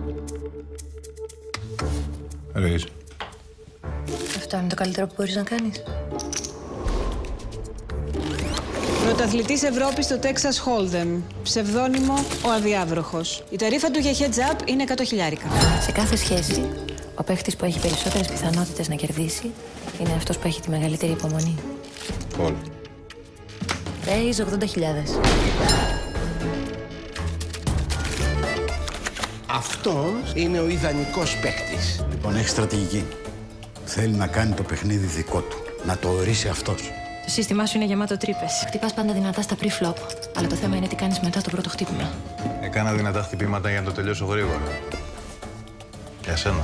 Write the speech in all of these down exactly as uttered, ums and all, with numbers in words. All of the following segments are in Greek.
Έλεγες. Αυτό είναι το καλύτερο που μπορείς να κάνεις. Πρωταθλητής Ευρώπης στο Texas Hold'em. Ψευδόνυμο ο Αδιάβροχος. Η ταρήφα του για heads up είναι εκατό χιλιάρικα. Σε κάθε σχέση, ο παίχτης που έχει περισσότερες πιθανότητες να κερδίσει είναι αυτός που έχει τη μεγαλύτερη υπομονή. Πολ. Raise ογδόντα χιλιάδες. Αυτός είναι ο ιδανικός παίκτης. Λοιπόν, έχει στρατηγική. Θέλει να κάνει το παιχνίδι δικό του. Να το ορίσει αυτός. Το σύστημά σου είναι γεμάτο τρύπες. Χτυπάς πάντα δυνατά στα pre-flop. Αλλά το θέμα είναι τι κάνεις μετά το πρώτο χτύπημα. Έκανα δυνατά χτυπήματα για να το τελειώσω γρήγορα. Για σένα.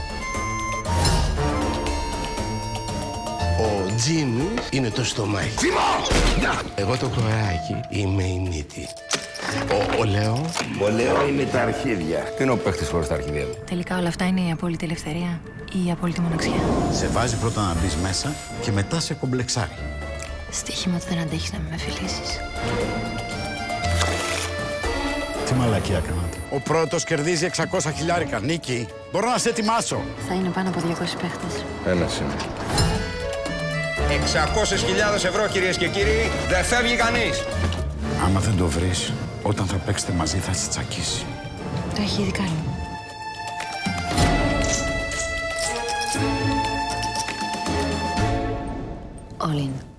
Ο Τζίμις είναι το στομάχι. Θυμό! Εγώ το κοράκι είμαι η μύτη. Ο, ο Λέο. Ο Λέο είναι τα αρχίδια. Τι είναι ο παίχτης χωρίς τα αρχίδια του? Τελικά όλα αυτά είναι η απόλυτη ελευθερία ή η απόλυτη μοναξιά. Σε βάζει πρώτα να μπεις μέσα και μετά σε κομπλεξάρει. Στοίχημα του δεν αντέχεις να με φιλήσεις. Τι μαλακία κάνατε. Ο πρώτος κερδίζει εξακόσια χιλιάρικα. Νίκη, μπορώ να σε ετοιμάσω. Θα είναι πάνω από διακόσιοι παίχτες. Ένας είναι. εξακόσιες χιλιάδες ευρώ, κυρίες και κύριοι, δεν φεύγει κανείς. Άμα δεν το βρεις, όταν θα παίξετε μαζί θα σε τσακίσει. Το έχει ήδη κάνει. All in.